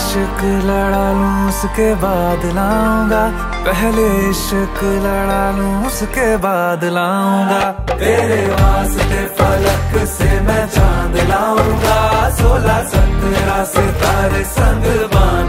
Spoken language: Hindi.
इश्क लड़ा लूं उसके बाद लाऊंगा, पहले इश्क लड़ा लूं उसके बाद लाऊंगा। तेरे वास्ते फलक से मैं चांद लाऊंगा, 16 17 सितारे संग बांध